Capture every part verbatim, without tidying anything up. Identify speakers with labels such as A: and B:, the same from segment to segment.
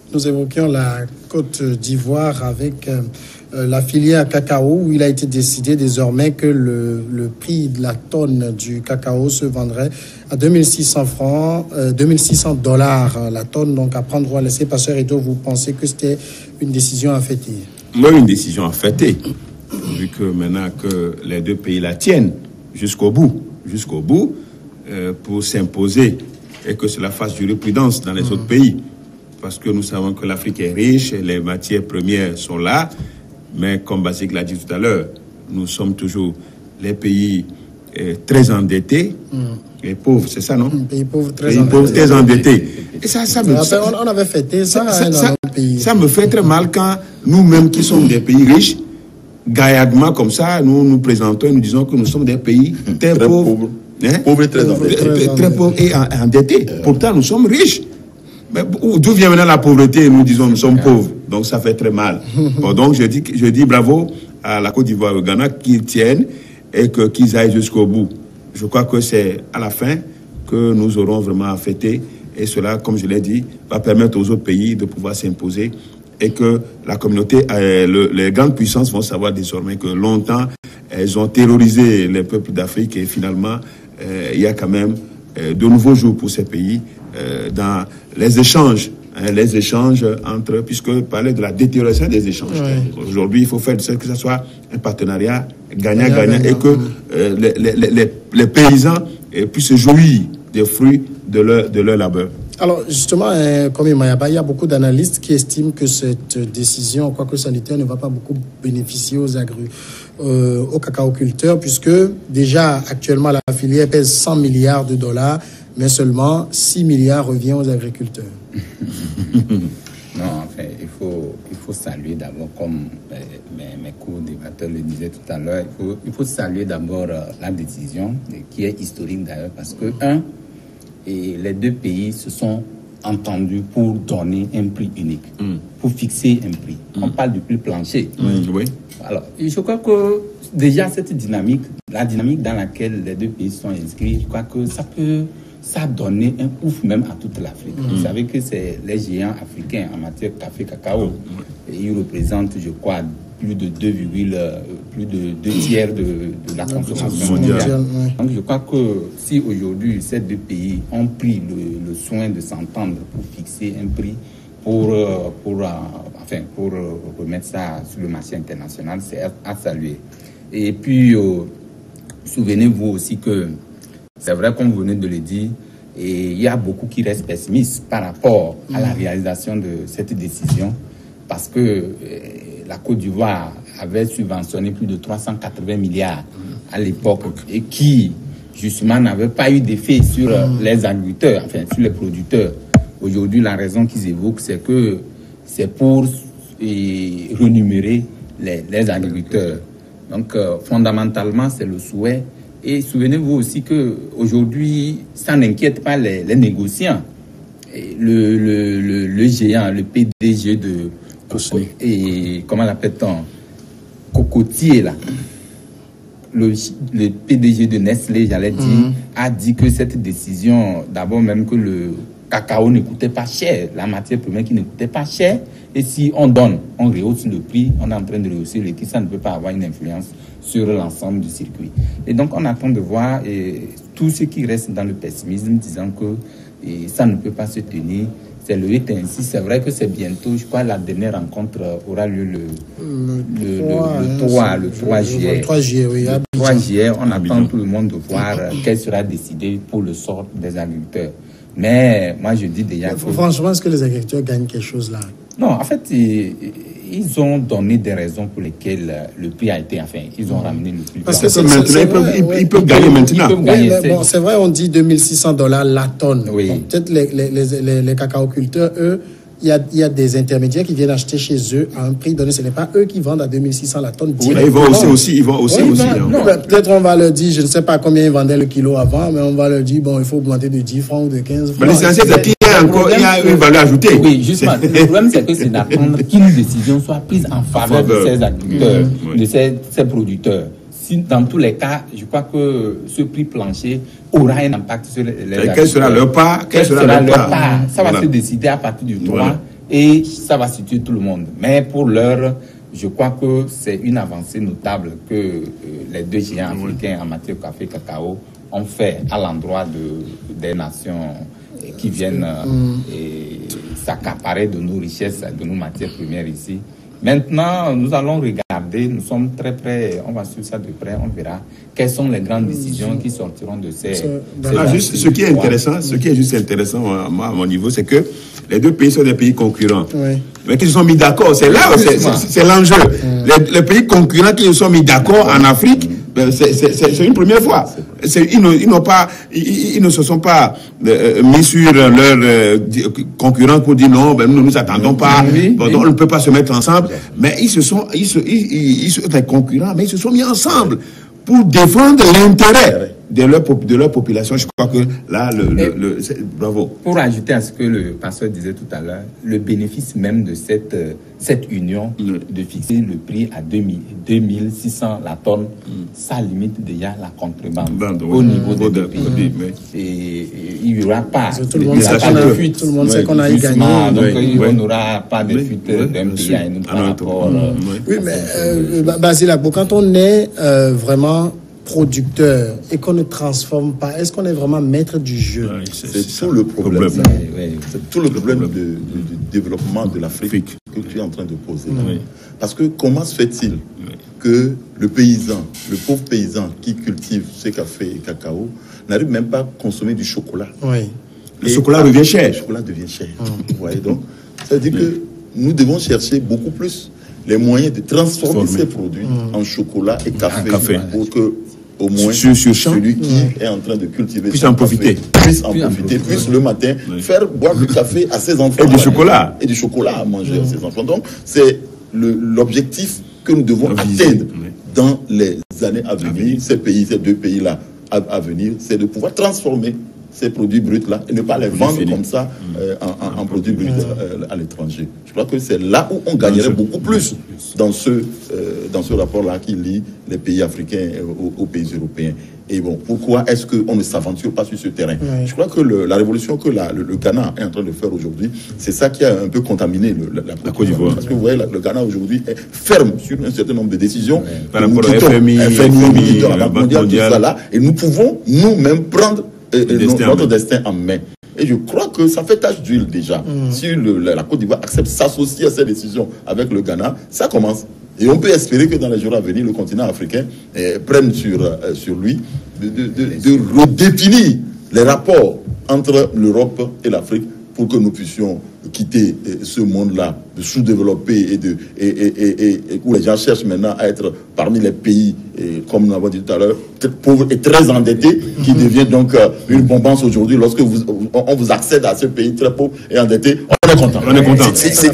A: nous évoquions la Côte d'Ivoire avec euh, la filière cacao, où il a été décidé désormais que le, le prix de la tonne du cacao se vendrait à deux mille six cents francs, euh, deux mille six cents dollars la tonne. Donc à prendre ou à laisser. Pasteur Edo, vous pensez que c'était une décision à fêter?
B: Moi, une décision à fêter, vu que maintenant que les deux pays la tiennent jusqu'au bout, jusqu'au bout, euh, pour s'imposer et que cela fasse jurisprudence dans les mmh. autres pays. Parce que nous savons que l'Afrique est riche, les matières premières sont là, mais comme Basique l'a dit tout à l'heure, nous sommes toujours les pays euh, très endettés, mmh. et pauvres, c'est ça, non?
A: Pays pauvres, très
B: pays
A: endettés.
B: Pauvres, très endettés. Et ça, ça me,
A: ça, on, on avait fêté ça, ça,
B: ça,
A: dans
B: ça,
A: notre pays.
B: Ça me fait très mal quand nous-mêmes qui sommes des pays riches, gaillardement comme ça, nous nous présentons et nous disons que nous sommes des pays très, très pauvres. pauvres. Hein? Pauvres et très endettés. Très, très, très pauvres et endettés. Euh. Pourtant, nous sommes riches. Mais d'où vient maintenant la pauvreté et nous disons nous sommes pauvres. Donc ça fait très mal. Bon, donc je dis, je dis bravo à la Côte d'Ivoire et au Ghana qu'ils tiennent et que, qu'ils aillent jusqu'au bout. Je crois que c'est à la fin que nous aurons vraiment à fêter. Et cela, comme je l'ai dit, va permettre aux autres pays de pouvoir s'imposer et que la communauté, euh, le, les grandes puissances vont savoir désormais que longtemps, elles ont terrorisé les peuples d'Afrique et finalement, euh, il y a quand même euh, de nouveaux jours pour ces pays euh, dans les échanges, hein, les échanges entre, puisque parler de la détérioration des échanges. Ouais. Aujourd'hui, il faut faire que ce soit un partenariat gagnant-gagnant et que euh, les, les, les, les paysans euh, puissent se jouir des fruits de leur, de leur labeur.
A: Alors, justement, euh, comme Mayaba, il y a beaucoup d'analystes qui estiment que cette décision, quoique sanitaire, ne va pas beaucoup bénéficier aux agri, euh, aux cacaoculteurs, puisque déjà, actuellement, la filière pèse cent milliards de dollars, mais seulement six milliards revient aux agriculteurs.
C: Non, enfin, il faut, il faut saluer d'abord, comme euh, mes, mes co-débatteurs le disaient tout à l'heure, il faut, il faut saluer d'abord euh, la décision, qui est historique d'ailleurs, parce que, un, et les deux pays se sont entendus pour donner un prix unique, mm. pour fixer un prix. Mm. On parle du prix plancher.
B: Mm. Oui.
C: Alors, je crois que déjà cette dynamique, la dynamique dans laquelle les deux pays sont inscrits, je crois que ça peut, ça donner un ouf même à toute l'Afrique. Mm. Vous savez que c'est les géants africains en matière de café cacao. Mm. Et ils représentent, je crois, plus de deux, plus de deux tiers de, de la consommation mondiale. Donc je crois que si aujourd'hui ces deux pays ont pris le, le soin de s'entendre pour fixer un prix pour, pour, pour, enfin, pour remettre ça sur le marché international, c'est à saluer. Et puis, euh, souvenez-vous aussi que c'est vrai, comme vous venez de le dire, et il y a beaucoup qui restent pessimistes par rapport à la réalisation de cette décision, parce que euh, la Côte d'Ivoire avait subventionné plus de trois cent quatre-vingts milliards à l'époque et qui, justement, n'avait pas eu d'effet sur mmh. les agriculteurs, enfin, sur les producteurs. Aujourd'hui, la raison qu'ils évoquent, c'est que c'est pour et, renumérer les, les agriculteurs. Donc, euh, fondamentalement, c'est le souhait. Et souvenez-vous aussi qu'aujourd'hui, ça n'inquiète pas les, les négociants. Et le, le, le, le géant, le P D G de... Et comment l'appelle-t-on, Cocotier là, le, le P D G de Nestlé, j'allais dire, mm-hmm. a dit que cette décision, d'abord même que le cacao ne coûtait pas cher, la matière première qui ne coûtait pas cher, et si on donne, on rehausse le prix, on est en train de rehausser le prix, ça ne peut pas avoir une influence sur l'ensemble du circuit. Et donc on attend de voir et, tout ce qui reste dans le pessimisme, disant que et, ça ne peut pas se tenir. C'est le huit ainsi. C'est vrai que c'est bientôt, je crois, la dernière rencontre aura lieu le, le, le, le, trois, le trois juillet.
A: Le trois juillet, oui.
C: Le trois juillet, on attend tout le monde de voir quel sera décidé pour le sort des agriculteurs. Mais moi, je dis déjà...
A: Que... Franchement, est-ce que les agriculteurs gagnent quelque chose là?
C: Non, en fait, ils, ils ont donné des raisons pour lesquelles le prix a été... Enfin, ils ont ramené le prix.
B: Parce que c'est maintenant, ils peuvent, ils, ouais. ils peuvent gagner maintenant.
A: Ils peuvent gagner, oui, bon, c'est vrai, on dit deux mille six cents dollars la tonne. Oui. Bon, peut-être les, les, les, les, les cacaoculteurs, eux, il y a, il y a des intermédiaires qui viennent acheter chez eux à un prix donné. Ce n'est pas eux qui vendent à deux mille six cents la tonne.
B: Oui, ils vont aussi, aussi, ils vont aussi, oui, aussi.
A: Non, non, ben, peut-être on va leur dire, je ne sais pas combien ils vendaient le kilo avant, mais on va leur dire, bon, il faut augmenter de dix francs ou de quinze francs.
B: Mais l'essentiel, c'est qu'il y a encore, il y a une valeur ajoutée.
C: Oui, justement. Le problème, c'est que c'est d'attendre qu'une décision soit prise en faveur de ces agriculteurs, mmh. de ces, ces producteurs. Si, dans tous les cas, je crois que ce prix plancher aura un impact sur les, les
B: agriculteurs. Quel sera leur part?
C: Quel sera leur part? Ça va se décider à partir du trois. et ça va situer tout le monde. Mais pour l'heure, je crois que c'est une avancée notable que euh, les deux géants africains en matière de café et cacao ont fait à l'endroit de, des nations qui viennent euh, s'accaparer de nos richesses, de nos matières premières ici. Maintenant, nous allons regarder, nous sommes très près, on va suivre ça de près, on verra quelles sont les grandes décisions qui sortiront de ces... ces
B: ah, juste, ce qui est intéressant, ce qui est juste intéressant à, à mon niveau, c'est que les deux pays sont des pays concurrents, oui. mais qui se sont mis d'accord. C'est là, c'est l'enjeu. Mm. Les, les pays concurrents qui se sont mis d'accord en Afrique, c'est une première fois. Ils, ils, n'ont pas, ils, ils ne se sont pas euh, mis sur leurs euh, concurrents pour dire non, ben, nous ne nous attendons pas, oui, bon, oui. on ne peut pas se mettre ensemble. Mais ils se sont, ils se, ils, ils, ils sont des concurrents, mais ils se sont mis ensemble pour défendre l'intérêt de leur, de leur population. Je crois que là, le, le, le bravo.
C: Pour ajouter à ce que le pasteur disait tout à l'heure, le bénéfice même de cette, cette union, mm. de fixer le prix à deux mille six cents la tonne, mm. ça limite déjà la contrebande Bande, au oui. niveau des deux pays. Mm. Et, et il n'y aura pas
A: tout le monde sait qu'on a, fuite, tout le monde sait qu'on a y gagné.
C: Donc oui, il n'y aura pas de fuite oui, d'un pays à un autre par rapport.
A: Oui, mais euh, Basile Agbo, quand on est euh, vraiment producteur et qu'on ne transforme pas, est-ce qu'on est vraiment maître du jeu?
D: Oui, c'est tout le problème. problème. Oui, c'est tout le problème de, de, de développement de l'Afrique que tu es en train de poser. Oui. Parce que comment se fait-il oui. que le paysan, le pauvre paysan qui cultive ce café et cacao, n'arrive même pas à consommer du chocolat?
A: Oui.
B: Le chocolat devient cher.
D: Le chocolat devient cher. Hum. Vous voyez donc, ça veut dire oui. que nous devons chercher beaucoup plus les moyens de transformer Formé. ces produits hum. en chocolat et café,
B: café.
D: pour que au moins
B: sur, sur
D: celui qui mmh. est en train de cultiver
B: puisse en profiter,
D: puisse en profiter, puisse le matin oui. faire boire du café à ses enfants
B: et du chocolat
D: et du chocolat à manger mmh. à ses enfants. Donc c'est l'objectif que nous devons Viser. atteindre oui. dans les années à venir. Ces pays, ces deux pays là à, à venir, c'est de pouvoir transformer ces produits bruts-là et ne pas les vendre fini. comme ça euh, en, en, en produits bruts euh, à l'étranger. Je crois que c'est là où on gagnerait beaucoup plus dans ce, euh, dans ce rapport-là qui lie les pays africains aux, aux pays européens. Et bon, pourquoi est-ce qu'on ne s'aventure pas sur ce terrain? Oui. Je crois que le, la révolution que la, le, le Ghana est en train de faire aujourd'hui, c'est ça qui a un peu contaminé le, la, la, la Côte d'Ivoire. Parce que vous voyez, la, le Ghana aujourd'hui est ferme sur un certain nombre de décisions. Oui.
B: Par rapport à F M I,
D: F M I, la Banque mondiale, tout ça là, et nous pouvons nous-mêmes prendre et, et destin notre destin en main. Et je crois que ça fait tache d'huile déjà. Mmh. Si le, la, la Côte d'Ivoire accepte s'associer à ces décisions avec le Ghana, ça commence. Et on peut espérer que dans les jours à venir, le continent africain eh, prenne sur, euh, sur lui de, de, de, de redéfinir les rapports entre l'Europe et l'Afrique pour que nous puissions quitter ce monde-là de sous-développé et, de, et, et, et, et, et où les gens cherchent maintenant à être parmi les pays, et, comme nous l'avons dit tout à l'heure, pauvres et très endettés, qui devient donc euh, une bombance aujourd'hui. Lorsque vous, on vous accède à ce pays très pauvre et endetté, on est content.
B: On est content.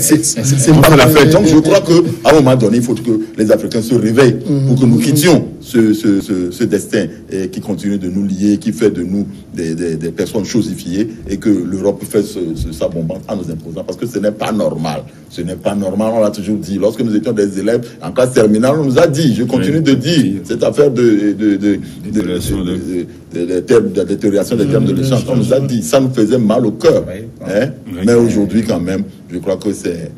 D: C'est pas la fête. Donc je crois qu'à un moment donné, il faut que les Africains se réveillent pour que nous quittions ce, ce, ce, ce destin et qui continue de nous lier, qui fait de nous des, des, des personnes chosifiées et que l'Europe fait ce, ce, sa bombance à nos imposants. Parce que ce n'est pas normal. Ce n'est pas normal, on l'a toujours dit. Lorsque nous étions des élèves en classe terminale, on nous a dit, je continue oui. de dire, cette affaire de, de, de, de, de, de, de, de, termes, de détérioration des termes de l'échange, on nous a dit, ça nous faisait mal au cœur. Oui. Hein? Oui. Mais aujourd'hui, quand même, je crois que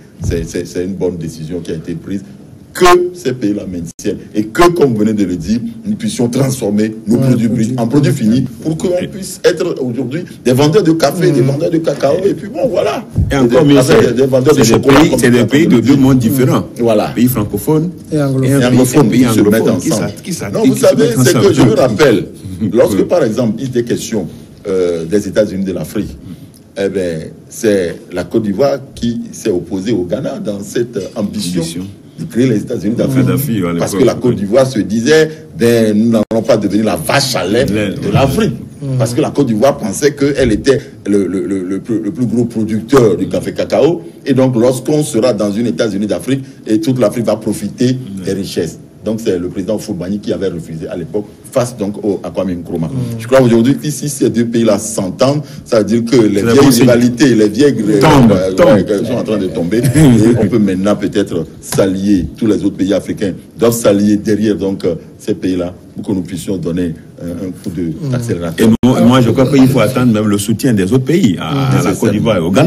D: c'est une bonne décision qui a été prise. Que ces pays-là maintiennent et que, comme vous venez de le dire, nous puissions transformer nos ouais, produits bruts en produits finis pour qu'on puisse être aujourd'hui des vendeurs de café, mmh. des vendeurs de cacao et puis bon, voilà.
B: Et encore mieux, c'est des vendeurs de chocolat. C'est des pays de deux mondes différents. Mmh. Voilà. Pays francophones
A: et anglophones.
D: Et anglophones, pays qui se mettent ensemble. Non, vous savez, c'est que je me rappelle, lorsque par exemple, il était question euh, des États-Unis de l'Afrique, eh bien, c'est la Côte d'Ivoire qui s'est opposée au Ghana dans cette ambition. ambition. de créer les États-Unis d'Afrique. Mmh. Parce que la Côte d'Ivoire se disait, ben, nous n'allons pas devenir la vache à lait de l'Afrique. Mmh. Parce que la Côte d'Ivoire pensait qu'elle était le, le, le, le, plus, le plus gros producteur du café cacao. Et donc, lorsqu'on sera dans une États-Unis d'Afrique, et toute l'Afrique va profiter mmh. des richesses. Donc, c'est le président Foubani qui avait refusé à l'époque, face donc au, à Kwame Nkrumah. Mmh. Je crois aujourd'hui que si ces deux pays-là s'entendent, ça veut dire que les vieilles rivalités, les vieilles
B: tombe,
D: euh,
B: tombe.
D: Ouais, sont en train de tomber. Et on peut maintenant peut-être s'allier, tous les autres pays africains doivent s'allier derrière donc euh, ces pays-là pour que nous puissions donner euh, un coup d'accélérateur.
B: Et nous, moi, je crois qu'il faut attendre même le soutien des autres pays, à, mmh. à la Côte d'Ivoire et au Ghana.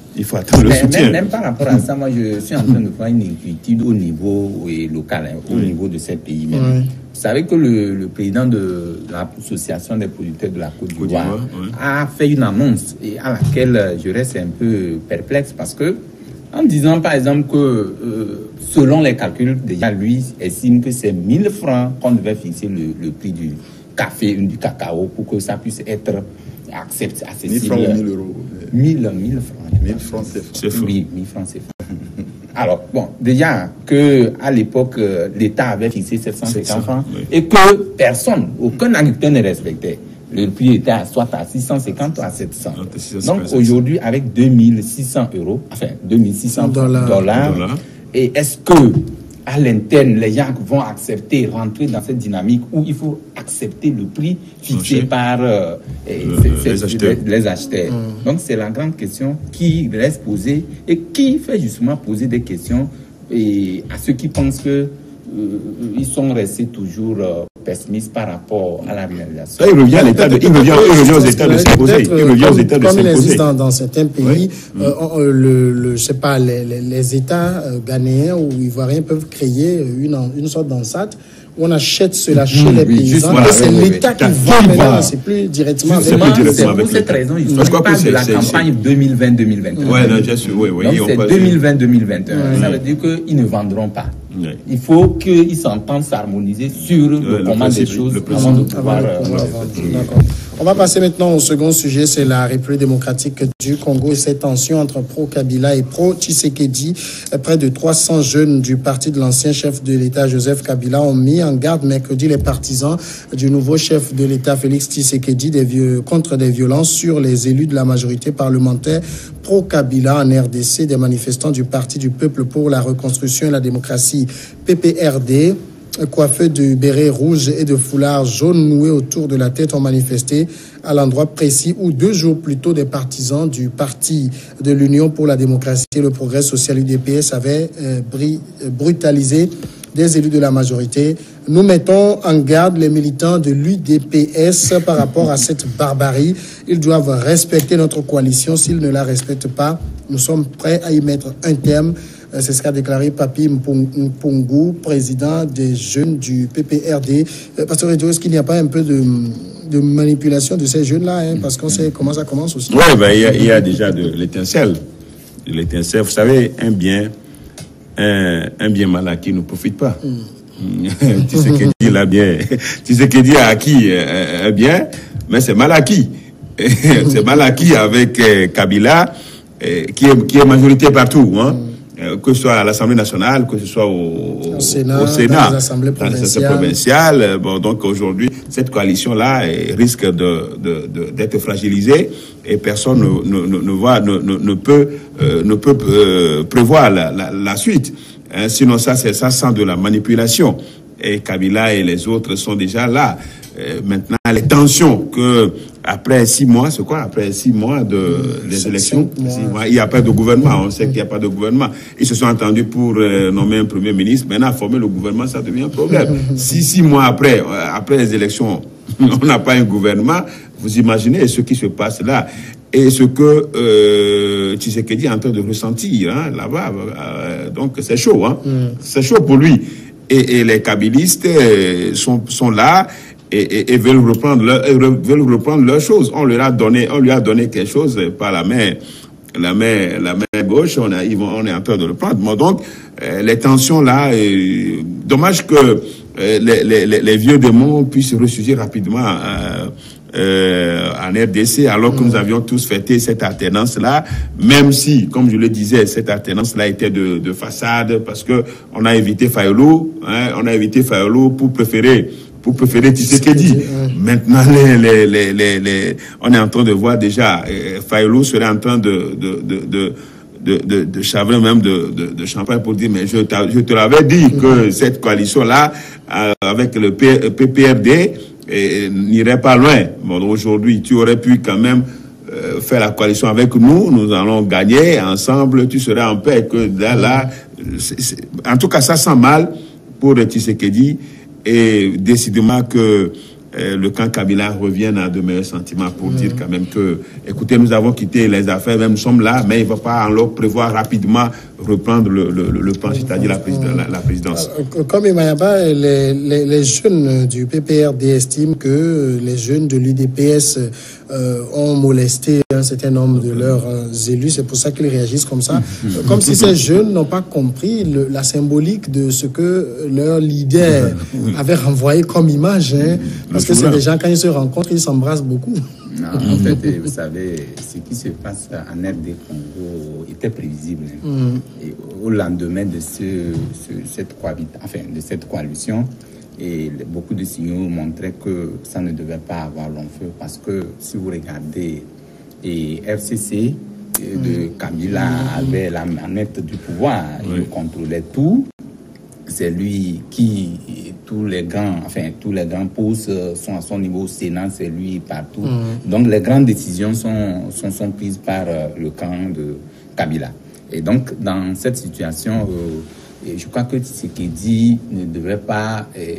B: il faut attendre le
C: mais,
B: soutien.
C: Même, même par rapport à ça, moi, je suis en train de faire une inquiétude au niveau et local, hein, au oui. niveau de ces pays même. Oui. Vous savez que le, le président de l'association des producteurs de la Côte d'Ivoire oui. a fait une annonce et à laquelle je reste un peu perplexe parce que, en disant par exemple que euh, selon les calculs, déjà lui estime que c'est mille francs qu'on devait fixer le, le prix du café, du cacao pour que ça puisse être accepté, accessible.
D: mille francs ou mille euros
C: mille francs.
D: mille francs, c'est fou.
C: Oui, mille francs, c'est fou. Alors, bon, déjà que à l'époque, euh, l'État avait fixé sept cent cinquante francs oui. et que personne, aucun agriculteur ne respectait. Le prix était à, soit à six cent cinquante ou à sept cents. Donc aujourd'hui, avec deux mille six cents euros, enfin deux mille six cents dollars, dollars, et est-ce que à l'interne, les gens vont accepter, rentrer dans cette dynamique où il faut accepter le prix fixé okay. par euh,
B: le, c'est, les acheteurs.
C: Les, les acheteurs. Mmh. Donc c'est la grande question qui reste posée et qui fait justement poser des questions et à ceux qui pensent que euh, ils sont restés toujours euh, pessimistes par rapport à la réalisation.
B: Ça, il revient à l'état de, il revient, il revient aux États de s'imposer. Il revient aux États de
A: s'imposer. Comme il existe
B: dans,
A: dans certains pays, oui. euh, le, le, je sais pas, les, les, les États euh, ghanéens ou ivoiriens peuvent créer une, une sorte d'enceinte où on achète cela chez mmh, les oui, paysans. Voilà, et c'est oui, l'État oui. qui vend maintenant, c'est plus directement avec
C: l'État. C'est pour cette raison, ils ne sont pas de la campagne deux mille vingt deux mille vingt et un.
B: Ouais, non, bien sûr, oui, oui.
C: Donc c'est deux mille vingt deux mille vingt et un. Ça veut dire qu'ils ne vendront pas. Oui. Il faut qu'ils s'entendent s'harmoniser sur le, le comment des choses avant de pouvoir euh,
A: D'accord. On va passer maintenant au second sujet, c'est la République démocratique du Congo et cette tension entre pro-Kabila et pro-Tshisekedi. Près de trois cents jeunes du parti de l'ancien chef de l'État, Joseph Kabila, ont mis en garde mercredi les partisans du nouveau chef de l'État, Félix Tshisekedi, des vieux, contre des violences sur les élus de la majorité parlementaire pro-Kabila en R D C. Des manifestants du Parti du Peuple pour la Reconstruction et la Démocratie, P P R D, coiffeux de bérets rouges et de foulards jaunes noués autour de la tête, ont manifesté à l'endroit précis où deux jours plus tôt des partisans du Parti de l'Union pour la démocratie et le progrès social U D P S avaient euh, brutalisé des élus de la majorité. Nous mettons en garde les militants de l'U D P S par rapport à cette barbarie. Ils doivent respecter notre coalition. S'ils ne la respectent pas, nous sommes prêts à y mettre un terme. C'est ce qu'a déclaré Papi Mpungu, président des jeunes du P P R D. Pasteur Edio, est-ce qu'il n'y a pas un peu de, de manipulation de ces jeunes-là, hein, parce qu'on sait comment ça commence aussi?
B: Oui, ben, il y a, il y a déjà de l'étincelle. De l'étincelle. Vous savez, un bien, un, un bien mal acquis ne profite pas. Mm. Tu sais que dit là bien, tu sais que dit à acquis un bien, mais c'est mal acquis. C'est mal acquis avec euh, Kabila, euh, qui est qui est majorité partout, hein. Mm. Que ce soit à l'Assemblée nationale, que ce soit au, au, au Sénat, au Sénat,
A: dans les assemblées provinciales.
B: provinciales. Bon, donc aujourd'hui, cette coalition-là risque de, de, de, d'être fragilisée et personne mm. ne, ne, ne, voit, ne, ne, ne peut, euh, ne peut euh, prévoir la, la, la suite. Hein, sinon, ça, c'est ça sent de la manipulation. Et Kabila et les autres sont déjà là. Euh, maintenant, les tensions que après six mois, c'est quoi? Après six mois de mmh, les élections, six mois, il n'y a pas de gouvernement. On sait qu'il n'y a pas de gouvernement. Ils se sont entendus pour euh, nommer un premier ministre. Maintenant, former le gouvernement, ça devient un problème. Si six mois après, euh, après les élections, on n'a pas un gouvernement, vous imaginez ce qui se passe là. Et ce que euh, Tshisekedi est en train de ressentir, hein, là-bas. Euh, donc, c'est chaud, hein. Mmh. C'est chaud pour lui. Et, et les kabylistes euh, sont, sont là et, et, et veulent reprendre leur, veulent reprendre leurs choses. On leur a donné, on lui a donné quelque chose par la main, la main, la main gauche. On a, ils vont, on est en train de le prendre. Bon, donc, euh, les tensions là, euh, dommage que euh, les, les, les vieux démons puissent ressurgir rapidement. Euh, Euh, en R D C, alors que mmh. nous avions tous fêté cette alternance-là, même si, comme je le disais, cette alternance-là était de, de façade, parce que on a évité Fayolo, hein, on a évité Fayolo pour préférer, pour préférer Tshisekedi. Mmh. Maintenant, les, les, les, les, les, on est en train de voir déjà, euh, Fayolo serait en train de, de, de, de de, de, de chavrin, même de, de, de champagne pour dire, mais je, je te l'avais dit mmh. que cette coalition-là, euh, avec le P P R D, et n'irait pas loin. Bon, aujourd'hui, tu aurais pu quand même euh, faire la coalition avec nous. Nous allons gagner ensemble. Tu serais en paix. Que là, là c'est, c'est... En tout cas, ça sent mal pour Tshisekedi. Et décidément que euh, le camp Kabila revienne à de meilleurs sentiments pour mmh. dire quand même que, écoutez, nous avons quitté les affaires, même nous sommes là, mais il ne va pas alors prévoir rapidement reprendre le, le, le plan, c'est-à-dire la, président, la, la présidence.
A: Comme Imayaba, les, les, les jeunes du P P R D estiment que les jeunes de l'U D P S euh, ont molesté un certain nombre de leurs euh, élus. C'est pour ça qu'ils réagissent comme ça. Comme si ces jeunes n'ont pas compris le, la symbolique de ce que leur leader avait renvoyé comme image. Hein, parce que c'est des gens, quand ils se rencontrent, ils s'embrassent beaucoup.
C: Non, en fait, vous savez, ce qui se passe en R D Congo était prévisible. Mm. Et au lendemain de, ce, ce, cette, enfin, de cette coalition, et beaucoup de signaux montraient que ça ne devait pas avoir long feu, parce que si vous regardez, et F C C de Kabila mm. avait la manette du pouvoir, oui. Il contrôlait tout. C'est lui qui, tous les grands, enfin, tous les grands postes sont à son niveau au Sénat, c'est lui partout. Mmh. Donc, les grandes décisions sont, sont, sont prises par euh, le camp de Kabila. Et donc, dans cette situation, euh, je crois que Tshisekedi ne devrait pas, euh,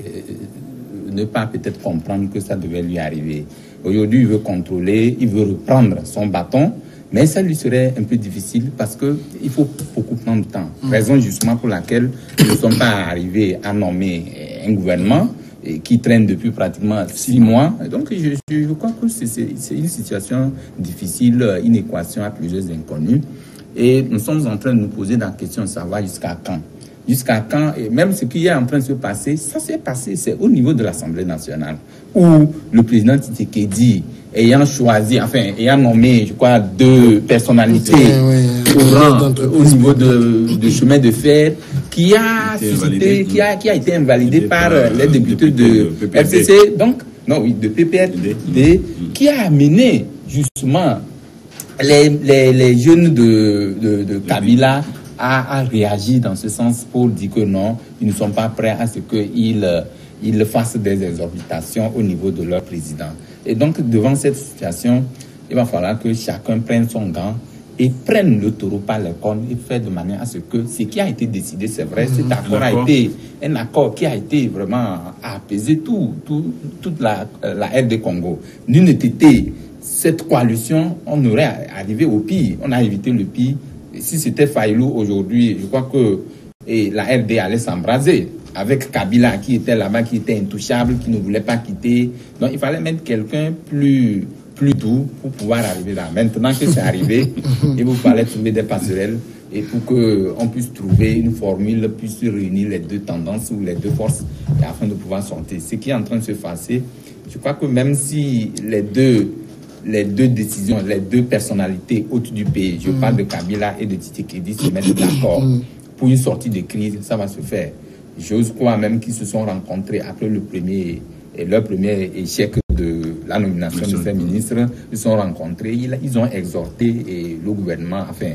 C: ne pas peut-être comprendre que ça devait lui arriver. Aujourd'hui, il veut contrôler, il veut reprendre son bâton. Mais ça lui serait un peu difficile parce qu'il faut beaucoup prendre de temps. Mmh. Raison justement pour laquelle nous ne sommes pas arrivés à nommer un gouvernement qui traîne depuis pratiquement six mois. Donc je, je, je crois que c'est une situation difficile, une équation à plusieurs inconnus. Et nous sommes en train de nous poser la question de savoir jusqu'à quand. Jusqu'à quand, et même ce qui est en train de se passer, ça s'est passé, c'est au niveau de l'Assemblée nationale, où le président Tshisekedi, ayant choisi, enfin, ayant nommé, je crois, deux personnalités oui, au, rang, au niveau de, de chemin de fer, qui a, suscité, qui a, qui a été invalidé par, par les députés de F C C, donc, non, oui, de P P R D, qui a amené, justement, les, les, les jeunes de, de, de Kabila à, à réagir dans ce sens pour dire que non, ils ne sont pas prêts à ce qu'ils ils fassent des exorbitations au niveau de leur président. Et donc, devant cette situation, il va falloir que chacun prenne son gant et prenne le taureau par les cornes et faire de manière à ce que ce qui a été décidé, c'est vrai, mmh, cet accord a été un accord qui a été vraiment à apaiser tout, tout, toute la, la R D Congo. N'eût été cette coalition, on aurait arrivé au pire. On a évité le pire. Et si c'était Faïlou aujourd'hui, je crois que et la R D allait s'embraser. Avec Kabila qui était là-bas, qui était intouchable, qui ne voulait pas quitter. Donc il fallait mettre quelqu'un plus, plus doux pour pouvoir arriver là. Maintenant que c'est arrivé, il vous fallait trouver des passerelles et pour qu'on puisse trouver une formule, puisse réunir les deux tendances ou les deux forces et afin de pouvoir sortir. Ce qui est en train de se passer, je crois que même si les deux, les deux décisions, les deux personnalités hautes du pays, je parle de Kabila et de Tshisekedi, se mettent d'accord pour une sortie de crise, ça va se faire. J'ose croire même qu'ils se sont rencontrés après le premier, leur premier échec de la nomination de ces ministres. Ils se sont rencontrés, ils, ils ont exhorté et le gouvernement, enfin,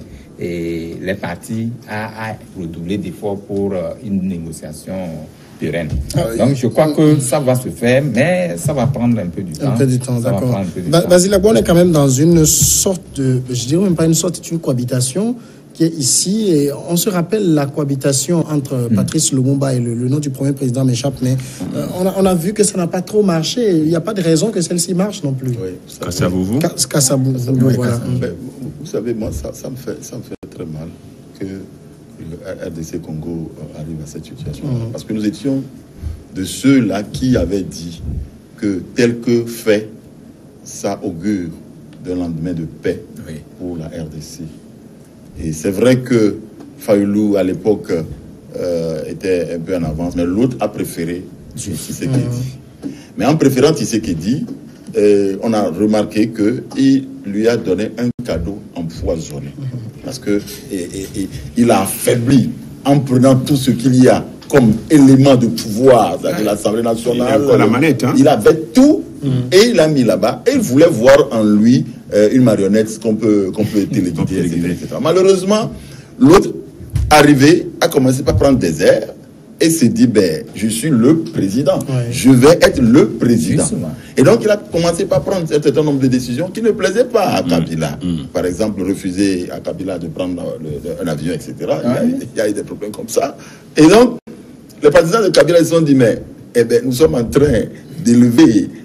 C: et les partis à, à redoubler d'efforts pour une négociation pérenne. Ah, donc je crois que ça va se faire, mais ça va prendre un peu du temps.
A: Un peu du temps, d'accord. Basile Agbo, on est quand même dans une sorte de, je dirais même pas une sorte, c'est une cohabitation qui est ici. Et on se rappelle la cohabitation entre mmh. Patrice Lumumba et le, le nom du premier président m'échappe, mais euh, on, a, on a vu que ça n'a pas trop marché. Il n'y a pas de raison que celle-ci marche non plus. Oui,
B: Kasavubu.
A: Kasavubu, voilà.
D: Vous savez, moi, ça, ça, me fait, ça me fait très mal que le R D C Congo arrive à cette situation. Mmh. Parce que nous étions de ceux-là qui avaient dit que tel que fait, ça augure d'un lendemain de paix oui. pour la R D C. Et c'est vrai que Fayoulou, à l'époque, euh, était un peu en avance, mais l'autre a préféré Tshisekedi. Mmh. Mais en préférant Tshisekedi, euh, on a remarqué qu'il lui a donné un cadeau empoisonné. Mmh. Parce que et, et, et, il a affaibli en prenant tout ce qu'il y a comme élément de pouvoir de l'Assemblée nationale.
B: Il, la manette, hein?
D: Il avait tout mmh. et il l'a mis là-bas. Et il voulait voir en lui euh, une marionnette qu'on peut, qu'on peut téléguider, et cetera, et cetera. Malheureusement, l'autre, arrivé, a commencé par prendre des airs et s'est dit, ben, je suis le président. Ouais. Je vais être le président. Justement. Et donc, il a commencé par prendre un certain nombre de décisions qui ne plaisaient pas à Kabila. Mmh. Mmh. Par exemple, refuser à Kabila de prendre le, le, un avion, et cetera. Ouais. Il, y a, il y a eu des problèmes comme ça. Et donc, les partisans de Kabila, ils se sont dit, mais eh ben, nous sommes en train d'élever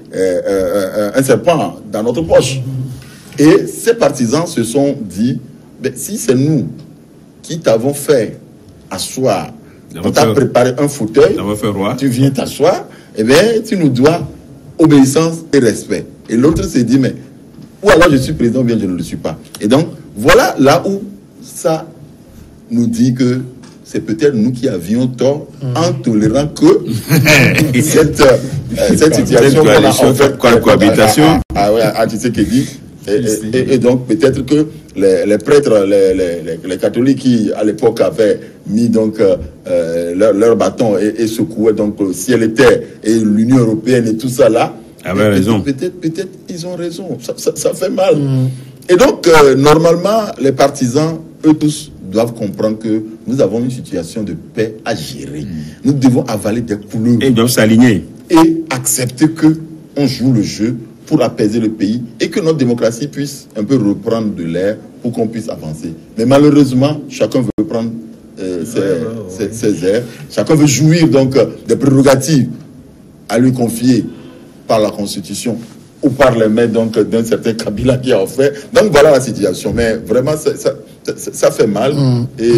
D: euh, euh, un serpent dans notre poche. Et ces partisans se sont dit, ben, si c'est nous qui t'avons fait asseoir, on t'a préparé un fauteuil, tu viens t'asseoir, eh bien, tu nous dois obéissance et respect. Et l'autre s'est dit, mais, ou alors je suis président, ou bien je ne le suis pas. Et donc, voilà là où ça nous dit que c'est peut-être nous qui avions tort mmh. en tolérant que cette, euh, cette situation qu'on a en fait,
B: cohabitation.
D: Ah ouais, à Tshisekedi. Et, et, et donc peut-être que les, les prêtres, les, les, les catholiques qui à l'époque avaient mis donc euh, leur, leur bâton et, et secouaient donc le ciel et terre et l'Union européenne et tout ça là.
B: Avait raison.
D: Peut-être, peut-être ils ont raison. Ça, ça, ça fait mal. Mmh. Et donc euh, normalement les partisans eux tous doivent comprendre que nous avons une situation de paix à gérer. Mmh. Nous devons avaler des couleurs.
B: Et ils doivent s'aligner.
D: Et accepter que on joue le jeu pour apaiser le pays et que notre démocratie puisse un peu reprendre de l'air pour qu'on puisse avancer. Mais malheureusement, chacun veut prendre euh, ses, ouais, ouais, ouais. ses, ses airs. Chacun veut jouir donc des prérogatives à lui confier par la Constitution ou par les mains donc d'un certain Kabila qui a offert. Donc voilà la situation. Mais vraiment, ça, ça, ça, ça fait mal. Mmh. Et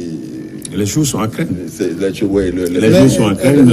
B: les choses sont en crainte.
D: Les, ouais, le,
B: les, les choses sont en crainte.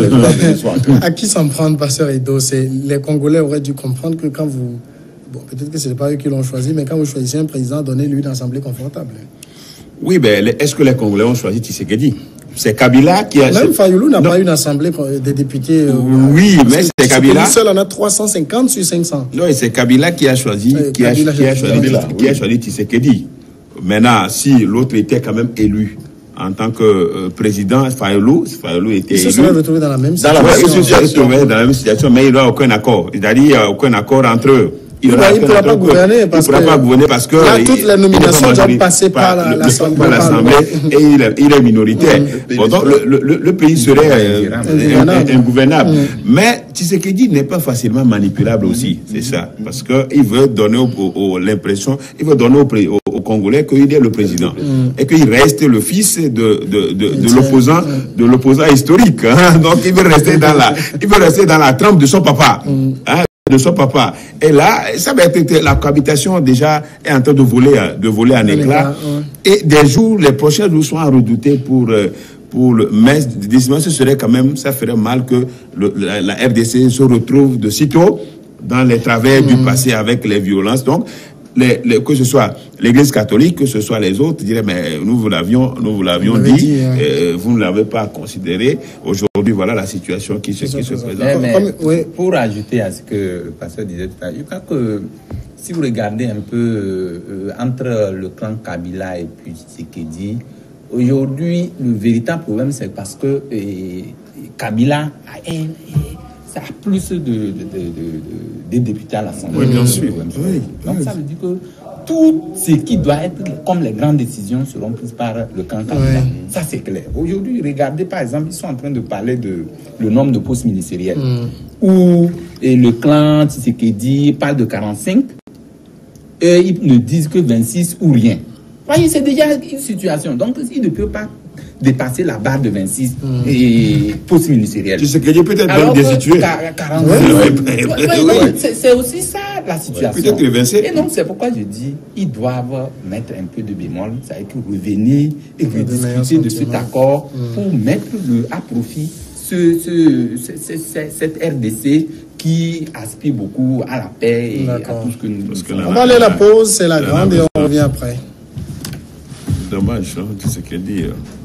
A: À qui s'en prendre, Pasteur Edo? Les Congolais auraient dû comprendre que quand vous... Bon, peut-être que ce n'est pas eux qui l'ont choisi, mais quand vous choisissez un président, donnez-lui une assemblée confortable.
B: Oui, mais est-ce que les Congolais ont choisi Tshisekedi? C'est Kabila qui a...
A: Même Fayoulou n'a pas une assemblée des députés... Euh,
B: oui, mais c'est Kabila...
A: Lui seul en a trois cent cinquante sur cinq cents.
B: Non, c'est Kabila qui a choisi, euh, qui, a, qui, a choisi Kabila, qui oui. a choisi Tshisekedi. Maintenant, si l'autre était quand même élu en tant que euh, président, Fayoulou, Fayoulou était élu.
A: Il se serait retrouvé dans la même situation.
B: Dans la même situation, dans la même situation, mais il n'y a aucun accord. C'est-à-dire qu'il n'y a aucun accord entre eux.
A: Il ne pourra, pourra pas gouverner parce
B: que, pas gouverner parce que
A: là, toutes les nominations doivent passer par l'Assemblée.
B: Et il est, il est minoritaire. Mmh. Bon, donc le, le, le pays serait euh, ingouvernable. Mmh. Mais Tshisekedi n'est pas facilement manipulable aussi, c'est ça. Parce qu'il veut donner au, au, l'impression, il veut donner au, au, au Congolais qu'il est le président. Mmh. Et qu'il reste le fils de, de, de, de l'opposant, de l'opposant historique. Hein. Donc il veut rester dans la, il veut rester dans la trempe de son papa. Hein, de son papa. Et là, ça va être la cohabitation déjà est en train de voler, de voler en éclat. Ouais. Et des jours, les prochains jours sont à redouter pour, pour le, mais décidément, ce serait quand même, ça ferait mal que le, la, la R D C se retrouve de sitôt dans les travers mmh. du passé avec les violences. Donc, les, les, que ce soit l'Église catholique, que ce soit les autres, diraient, mais nous vous l'avions, nous vous l'avions dit, dit hein. euh, vous ne l'avez pas considéré. Aujourd'hui, voilà la situation qui se, qui se présente.
C: Mais, mais, Comme, oui. Pour ajouter à ce que le pasteur disait tout à l'heure, je crois que si vous regardez un peu euh, entre le clan Kabila et puis Tshisekedi, aujourd'hui, le véritable problème, c'est parce que euh, Kabila a un... ça a plus de, de, de, de, de, de députés à l'Assemblée.
B: Oui, bien sûr.
C: Oui. Donc ça veut dire que tout ce qui doit être, comme les grandes décisions, seront prises par le camp Kabila. Oui. Ça, c'est clair. Aujourd'hui, regardez, par exemple, ils sont en train de parler de le nombre de postes ministériels. Mm. Où et le clan Tshisekedi parle de quarante-cinq. Et ils ne disent que vingt-six ou rien. Vous voyez, c'est déjà une situation. Donc, ils ne peuvent pas dépasser la barre de vingt-six mmh. et postes ministériels.
B: Tu sais que j'ai peut-être même destitué.
C: quarante ouais, ouais, ouais, c'est, c'est aussi ça la situation.
B: Ouais, peut-être
C: et donc c'est pourquoi je dis ils doivent mettre un peu de bémol, ça veut dire revenir et rediscuter de cet accord mmh. pour mettre le, à profit ce, ce, ce, ce, ce, cette R D C qui aspire beaucoup à la paix et D'accord. à tout ce que nous...
A: Parce que là, on va aller à la pause, c'est la grande et on revient après.
B: Dommage, hein, tu sais qu'elle dit...